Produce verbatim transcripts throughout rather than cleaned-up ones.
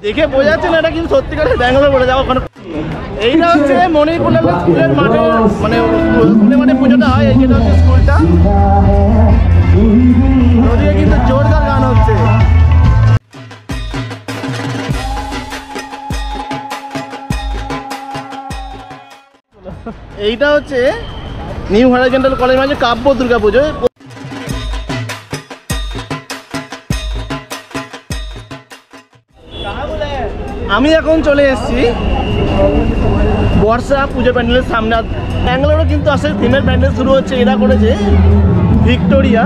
দেখে বোঝা যাচ্ছে না এটা কিন্তু সত্যিকারের ব্যাঙ্গালোর বলে যাবো ওখানে। এইটা হচ্ছে মণিকুলাল স্কুলের মাঠে, মানে স্কুলের মাঠে পুজোটা হয়। এই যেটা হচ্ছে স্কুলটা, ওদিকে কিন্তু জোরদার গান হচ্ছে। এইটা হচ্ছে নিউ হরাইজন্টাল কলেজ মাঝে কাব্য দুর্গা পুজো। আমি এখন চলে এসেছি বর্ষা পুজো প্যান্ডেলের সামনে। ব্যাঙ্গালোরে কিন্তু আসলে থিমের প্যান্ডেল শুরু হচ্ছে, এরা করেছে ভিক্টোরিয়া।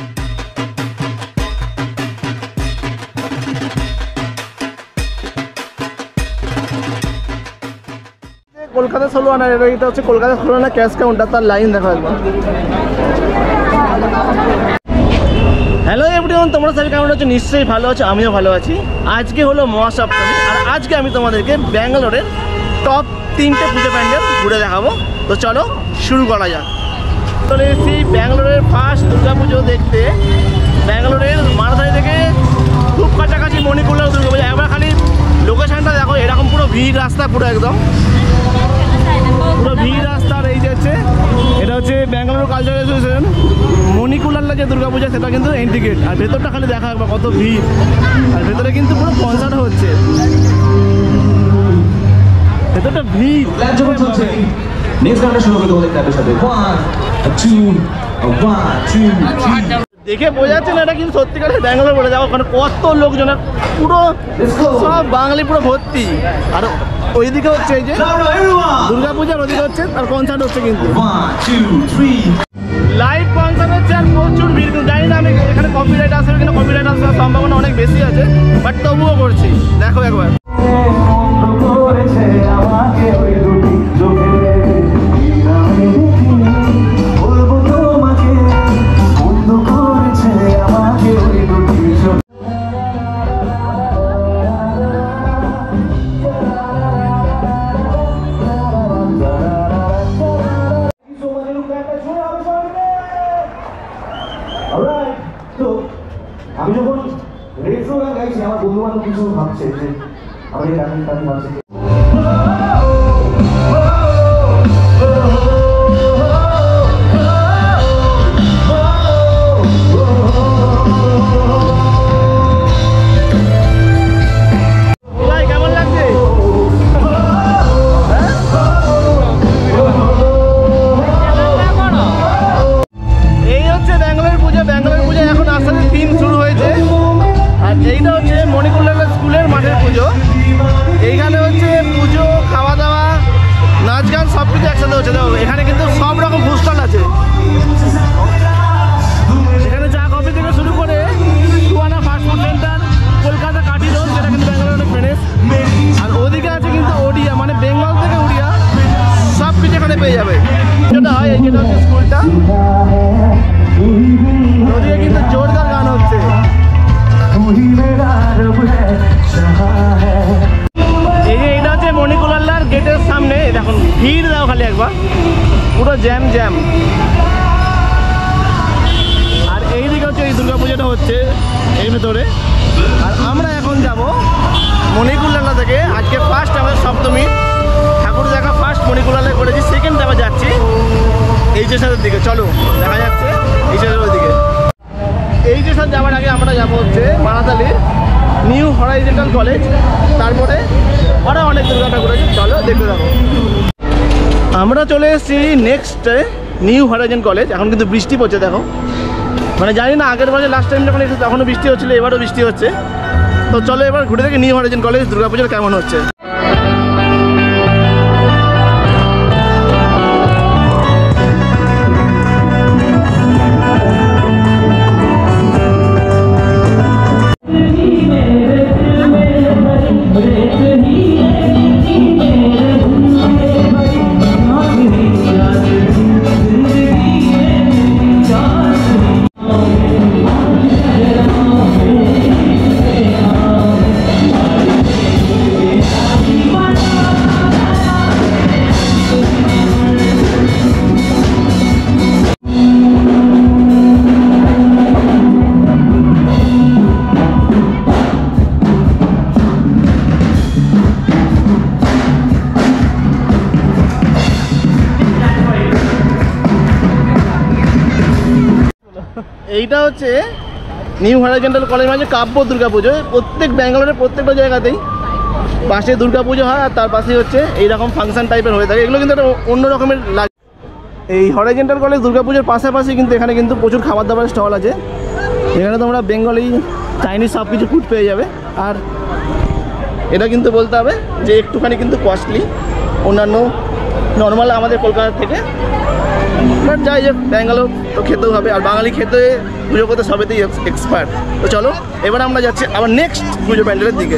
কলকাতা ষোলো আনার এটা হচ্ছে কলকাতা ষোলো আনা ক্যাশ কাউন্টার, তার লাইন দেখো একবার। হ্যালো এভরিওয়ান, তোমরা সবাই কেমন আছো? নিশ্চয়ই ভালো আছো, আমিও ভালো আছি। আজকে হলো মহাসপ্তমী, আর আজকে আমি তোমাদেরকে ব্যাঙ্গালোরের টপ তিনটে পুজো প্যান্ডেল ঘুরে দেখাবো। তো চলো শুরু করা যাক। চলে এসেছি ব্যাঙ্গালোরের ফার্স্ট দুর্গা পুজো দেখতে। ব্যাঙ্গালোরের মারাথালি থেকে খুব কাছাকাছি মণিকুলাল দুর্গা পুজো। একবার খালি লোকেশানটা দেখো, এরকম পুরো ভিড় রাস্তা, পুরো একদম পুরো ভিড় রাস্তা। আর এই যে হচ্ছে এটা হচ্ছে ব্যাঙ্গালোর কালচারাল অ্যাসোসিয়েশন মণিকুলাল্লা যে দুর্গা পূজা, সেটা কিন্তু এন্ট্রি গেট। আর ভেতরটা খালি দেখা একবার কত ভিড়, আর ভেতরে কিন্তু পুরো কনসার্ট হচ্ছে, ভেতরটা ভিড়। দেখে বোঝা যাচ্ছে না এটা কিন্তু সত্যিকারের ব্যাঙ্গালোর বলে যাবো। ওখানে কত লোকজনের পুরো সব বাঙালি পুরো ভর্তি। আর ওইদিকে হচ্ছে এই যে দুর্গা পূজার, ওদিকে হচ্ছে আর কনসার্ট হচ্ছে, কিন্তু লাইভ কনসার্ট হচ্ছে আর প্রচুর ভিড়। কিন্তু জানি না আমি এখানে কপিরাইট আসবে কিনা, কপিরাইট আসার সম্ভাবনা অনেক বেশি আছে, বাট তবুও করছি। দেখো একবার আমি যখন রেট্রো গান গাইছি, আমার বন্ধু বান্ধব কিছু ভাবছে যে আমি গান গান ভাবছি। এইখানে হচ্ছে পুজো, খাওয়া দাওয়া, নাচ গান সব কিছু একসাথে হচ্ছে। দেখো এখানে কিন্তু সব রকম ফুড স্টল আছে। এখানে চা কফি থেকে শুরু করে টুয়ানা ফাস্টফুড সেন্টার, কলকাতা কাঠি রোড, যেটা কিন্তু ব্যাঙ্গালোর অনেক ফেমাস। আর ওদিকে আছে কিন্তু ওড়িয়া, মানে বেঙ্গল থেকে ওড়িয়া, সব কিছু এখানে পেয়ে যাবে। যেটা হয় এই যেটা হচ্ছে স্কুলটা, ওদিকে কিন্তু জোরদার গান হচ্ছে। এই যে এটা হচ্ছে মণিকুলাল্লার গেটের সামনে, দেখুন ভিড় দাও খালি একবার, পুরো জ্যাম জ্যাম। আর এই দিকে হচ্ছে এই দুর্গা পুজোটা হচ্ছে এই ভেতরে। আর আমরা এখন যাব মণিকুলাল্লা থেকে। আজকে ফার্স্ট আমাদের সপ্তমী ঠাকুর দেখা, ফার্স্ট মণিকুলাল্লায় করেছি, সেকেন্ড আবার যাচ্ছি এই স্টেশনের দিকে। চলো দেখা যাচ্ছে এই স্টেশনের দিকে। এই স্টেশন যাওয়ার আগে আমরা যাবো হচ্ছে মারাথালির নিউ হরাইজন্টাল কলেজ, তারপরে আরও অনেক দুর্গা ঠাকুর আছে, চলো দেখতে যাবো। আমরা চলে এসেছি নেক্সটে নিউ হরাইজন কলেজ। এখন কিন্তু বৃষ্টি পড়ছে, দেখো, মানে জানি না আগের বারে লাস্ট টাইম যখন এসেছে তখনও বৃষ্টি হচ্ছিলো, এবারও বৃষ্টি হচ্ছে। তো চলো এবার ঘুরে দেখি নিউ হরাইজন কলেজ দুর্গাপুজোর কেমন হচ্ছে। এইটা হচ্ছে নিউ হরাইজন্টাল কলেজ মাঝে কাব্য দুর্গা পুজো। প্রত্যেক ব্যাঙ্গালোরের প্রত্যেকটা জায়গাতেই পাশে দুর্গা পুজো হয় আর তার পাশেই হচ্ছে এইরকম ফাংশন টাইপের হয়ে থাকে। এগুলো কিন্তু একটা অন্য রকমের লাগে। এই হরাইজন্টাল কলেজ দুর্গা পুজোর পাশাপাশি কিন্তু এখানে কিন্তু প্রচুর খাবার দাবারের স্টল আছে। এখানে তোমরা বেঙ্গলি চাইনিজ সব কিছু ফুড পেয়ে যাবে। আর এটা কিন্তু বলতে হবে যে একটুখানি কিন্তু কস্টলি অন্যান্য নর্মাল আমাদের কলকাতার থেকে, বাট যাই হোক ব্যাঙ্গালোর তো খেতেও হবে। আর বাঙালি খেতে পুজো করতে সবেতেই এক্সপার্ট। তো চলো এবার আমরা যাচ্ছি আবার নেক্সট পুজো প্যান্ডেলের দিকে।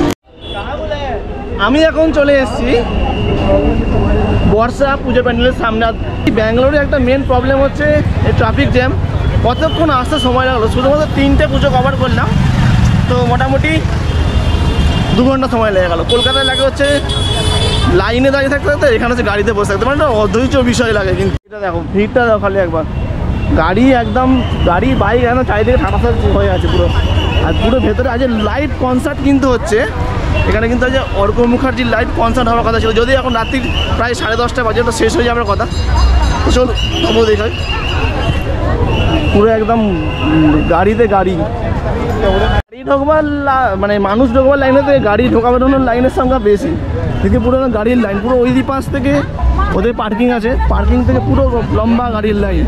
আমি এখন চলে এসেছি বর্ষা পুজো প্যান্ডেলের সামনে। ব্যাঙ্গালোরে একটা মেন প্রবলেম হচ্ছে এই ট্রাফিক জ্যাম। কতক্ষণ আসতে সময় লাগলো, শুধুমাত্র তিনটে পুজো কভার করলাম তো মোটামুটি দু ঘন্টা সময় লেগে গেলো। কলকাতায় লাগে হচ্ছে লাইনে দাঁড়িয়ে থাকতে থাকতে, এখানে হচ্ছে গাড়িতে বসে থাকতে, মানে একটা অধৈর্য বিষয় লাগে। কিন্তু এটা দেখো ভিড়টা দেখো খালি একবার, গাড়ি একদম গাড়ি বাইক একদম চারিদিকে ঠাটাসা হয়ে আছে পুরো। আর পুরো ভেতরে আজ লাইভ কনসার্ট কিন্তু হচ্ছে এখানে, কিন্তু আজ অর্ক মুখার্জির লাইভ কনসার্ট হওয়ার কথা ছিল, যদি এখন রাত্রি প্রায় সাড়ে দশটা বাজে ওটা শেষ হয়ে যাওয়ার কথা। তো চলো তবুও দেখাই পুরো একদম গাড়িতে গাড়ি গাড়ি ঢোকবার মানে মানুষ ঢোকবার লাইনে থেকে গাড়ি ঢোকা বেরোনোর লাইনের সংখ্যা বেশি। এদিকে পুরো গাড়ির লাইন, পুরো ওই পাশ থেকে ওদের পার্কিং আছে, পার্কিং থেকে পুরো লম্বা গাড়ির লাইন।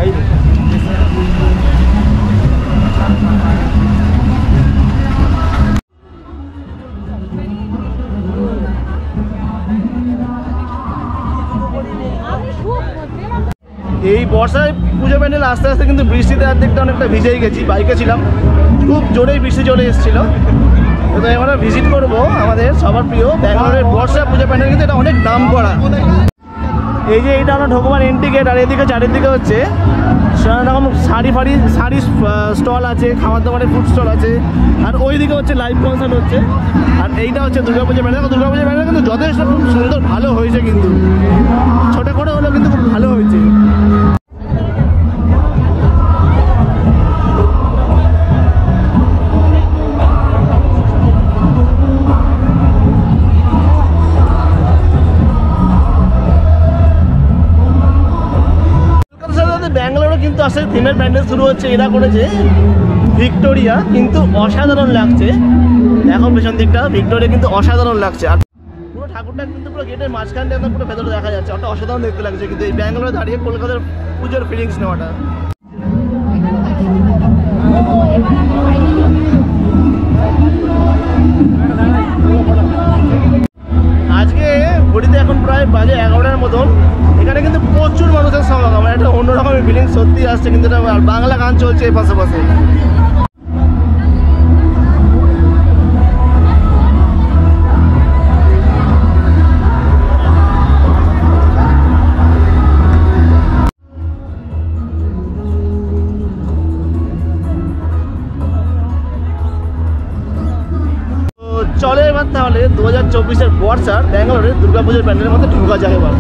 এই বর্ষায় পুজো প্যান্ডেল আস্তে আস্তে কিন্তু বৃষ্টিতে অর্ধেকটা অনেকটা ভিজেই গেছি, বাইকে ছিলাম, খুব জোরেই বৃষ্টি চলে এসেছিলো। তো আমরা ভিজিট করবো আমাদের সবার প্রিয় ব্যাঙ্গালোরের বর্ষা পুজো প্যান্ডেল, কিন্তু এটা অনেক নাম করা। এই যে এইটা আমরা ঢোকবার এন্ট্রি গেট, আর এদিকে চারিদিকে হচ্ছে নানা রকম শাড়ি ফাড়ি শাড়ি স্টল আছে, খাবার দাবারের ফুড স্টল আছে, আর ওইদিকে হচ্ছে লাইভ কনসার্ট হচ্ছে। আর এইটা হচ্ছে দুর্গা পুজো প্যান্ডেল। দুর্গা পুজো প্যান্ডেল কিন্তু যথেষ্ট খুব সুন্দর ভালো হয়েছে, কিন্তু ছোটো করে হলেও কিন্তু খুব ভালো হয়েছে। ব্যাঙ্গালোরে কিন্তু আসলে থিমের প্যান্ডেল শুরু হচ্ছে, এরা করেছে ভিক্টোরিয়া, কিন্তু অসাধারণ লাগছে। এখন পেছন দিকটা ভিক্টোরিয়া কিন্তু অসাধারণ লাগছে। আর পুরো ঠাকুরটা কিন্তু পুরো গেটের মাঝখানটা একদম পুরো ভেতরে দেখা যাচ্ছে, ওটা অসাধারণ দেখতে লাগছে। কিন্তু এই ব্যাঙ্গালোরে দাঁড়িয়ে কলকাতার পুজোর ফিলিংস নেওয়াটা। আজকে ঘড়িতে এখন প্রায় বাজে এগারোটার মতন, এখানে কিন্তু প্রচুর মানুষের সমাগম, একটা অন্যরকমের ফিলিং সত্যি আসছে। কিন্তু এটা বাংলা গান চলছে এই পাশাপাশি। চলে এবার তাহলে দু হাজার চব্বিশের বর্ষার ব্যাঙ্গালোরের দুর্গাপুজোর প্যান্ডেলের মধ্যে ঢোকা যায় এবার।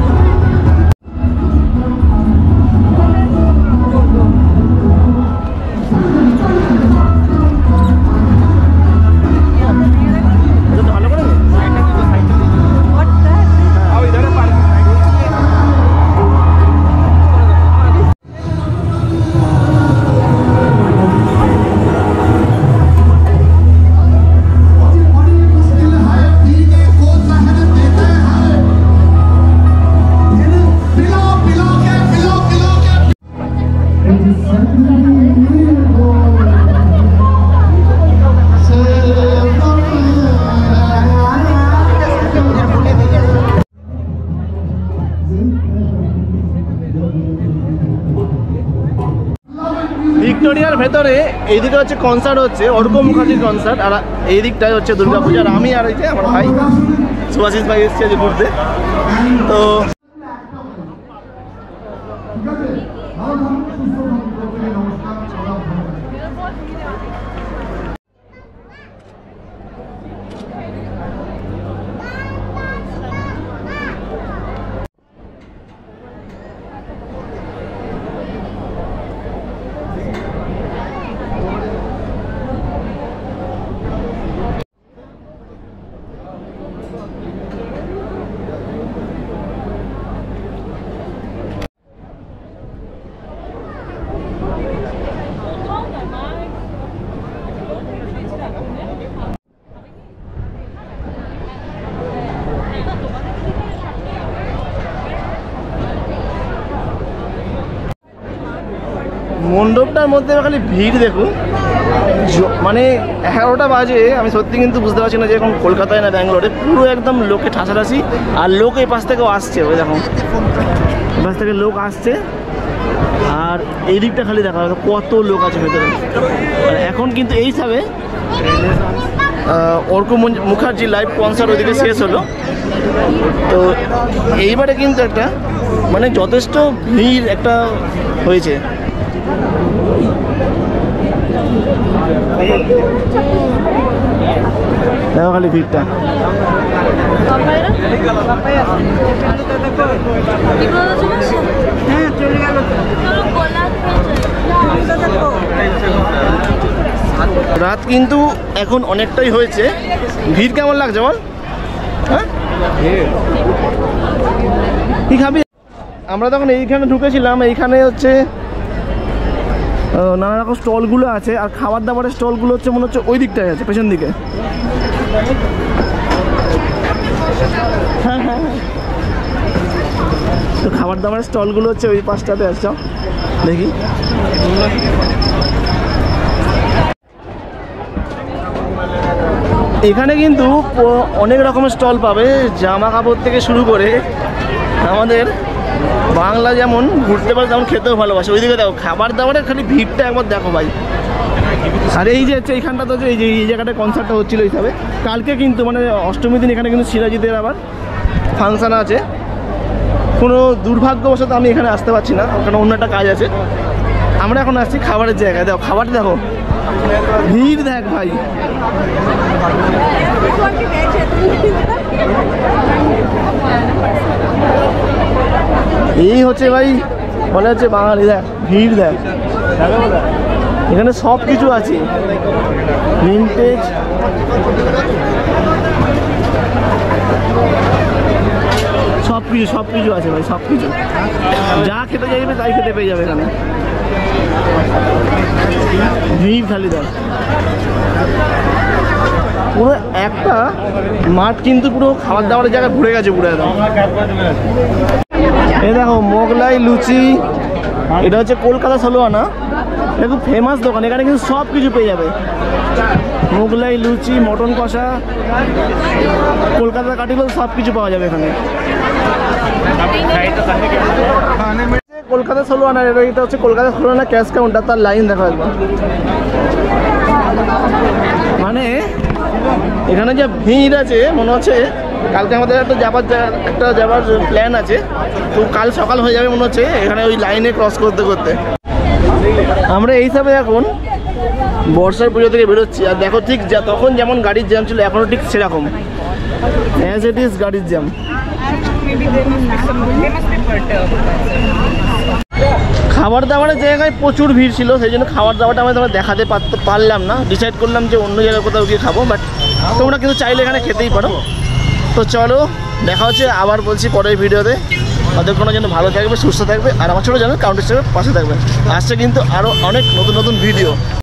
ভিক্টোরিয়ার ভেতরে এইদিকে হচ্ছে কনসার্ট হচ্ছে, অর্ক মুখার্জির কনসার্ট, আর এই দিকটাই হচ্ছে দুর্গাপূজা। আর আমি আর এই যে আমার ভাই সুভাষিস ভাই এসছে যে ঘুরতে। তো মণ্ডপটার মধ্যে খালি ভিড় দেখুন, জ- মানে এগারোটা বাজে, আমি সত্যি কিন্তু বুঝতে পারছি না যে এখন কলকাতায় না ব্যাঙ্গালোরে, পুরো একদম লোকে ঠাসাঠাসি, আর লোক এই পাশ থেকেও আসছে, ওই দেখুন এই পাশ থেকে লোক আসছে, আর এই দিকটা খালি দেখা যাবে কত লোক আছে ভেতরে। আর এখন কিন্তু এই হিসাবে অর্ক মুখার্জি লাইভ কনসার্ট ওইদিকে শেষ হলো, তো এইবারে কিন্তু একটা মানে যথেষ্ট ভিড় একটা হয়েছে। দেখো খালি ভিড়টা। রাত কিন্তু এখন অনেকটাই হয়েছে, ভিড় কেমন লাগছে বল? হ্যাঁ কি খাবি? আমরা তখন এইখানে ঢুকেছিলাম, এইখানে হচ্ছে নানা রকম স্টলগুলো আছে, আর খাবার দাবারের স্টলগুলো হচ্ছে মনে হচ্ছে ওই দিকটায় আছে, পেছন দিকে। হ্যাঁ হ্যাঁ তো খাবার দাবারের স্টলগুলো হচ্ছে ওই পাশটাতে আসছ, দেখি। এখানে কিন্তু অনেক রকমের স্টল পাবে, জামা কাপড় থেকে শুরু করে আমাদের বাংলা যেমন ঘুরতে পারে তেমন খেতেও ভালোবাসে। ওইদিকে দেখো খাবার দাবারের খালি ভিড়টা একবার দেখো ভাই। আর এই যে হচ্ছে এইখানটা তো এই যে এই জায়গাটায় কনসার্টটা হচ্ছিল হিসাবে, কালকে কিন্তু মানে অষ্টমী দিন এখানে কিন্তু শিলাজিতের আবার ফাংশান আছে। কোনো দুর্ভাগ্যবশত আমি এখানে আসতে পারছি না, কারণ অন্য একটা কাজ আছে। আমরা এখন আসছি খাবারের জায়গায়, দেখো খাবার দেখো, ভিড় দেখ ভাই। এই হচ্ছে ভাই মনে হচ্ছে বাঙালি, দেখ ভিড় দেখ, এখানে সব কিছু আছে, ভিনটেজ সব কিছু সব কিছু আছে ভাই, সব কিছু যা খেতে চাইবে তাই খেতে পেয়ে যাবে এখানে। ভিড় খালি দেখ, পুরো একটা মাঠ কিন্তু পুরো খাবার দাবারের জায়গায় ঘুরে গেছে পুরো একদম। এই দেখো মোগলাই লুচি, এটা হচ্ছে কলকাতা ষোলোআনা, এটা খুব ফেমাস দোকান, এখানে কিন্তু সব কিছু পেয়ে যাবে। মোগলাই লুচি, মটন কষা, কলকাতার কাটিগুলো সব কিছু পাওয়া যাবে এখানে। কলকাতা ষোলোআনা, এটা হচ্ছে কলকাতা ষোলোআনা ক্যাশ কাউন্টার, তার লাইন দেখা একবার। মানে এখানে যে ভিড় আছে মনে হচ্ছে কালকে আমাদের একটা যাবার একটা যাবার প্ল্যান আছে, তো কাল সকাল হয়ে যাবে মনে হচ্ছে এখানে ওই লাইনে ক্রস করতে করতে। আমরা এই হিসাবে এখন বর্ষার পুজো থেকে বেরোচ্ছি, আর দেখো ঠিক যা তখন যেমন গাড়ির জ্যাম ছিল এখনও ঠিক সেরকম অ্যাজ ইট ইজ গাড়ির জ্যাম। খাবার দাবারের জায়গায় প্রচুর ভিড় ছিল, সেই জন্য খাবার দাবারটা আমি তোমরা দেখাতে পারতে পারলাম না, ডিসাইড করলাম যে অন্য জায়গায় কোথাও গিয়ে খাবো, বাট তোমরা কিন্তু চাইলে এখানে খেতেই পারো। তো চলো দেখা হচ্ছে আবার বলছি পরের ভিডিওতে, ততক্ষণের জন্য ভালো থাকবে, সুস্থ থাকবে, আর আমার ছোটো চ্যানেল কাউন্টার পাশে থাকবে। আসছে কিন্তু আরও অনেক নতুন নতুন ভিডিও।